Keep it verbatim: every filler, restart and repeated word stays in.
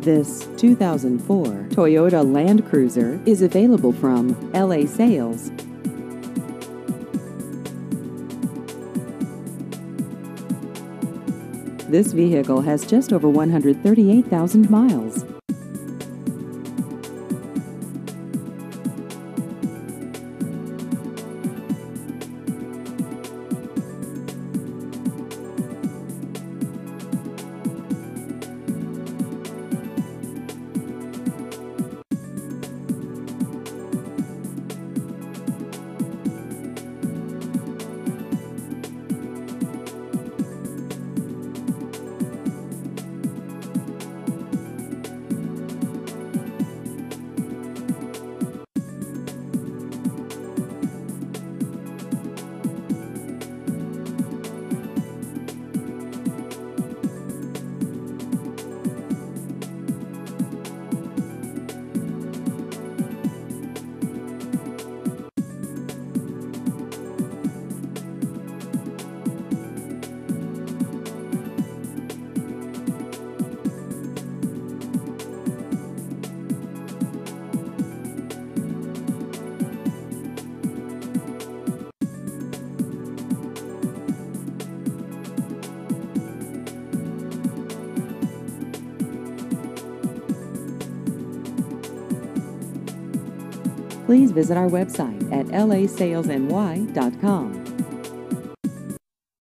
This two thousand four Toyota Land Cruiser is available from L A Sales. This vehicle has just over one hundred thirty-eight thousand miles. Please visit our website at L A sales N Y dot com.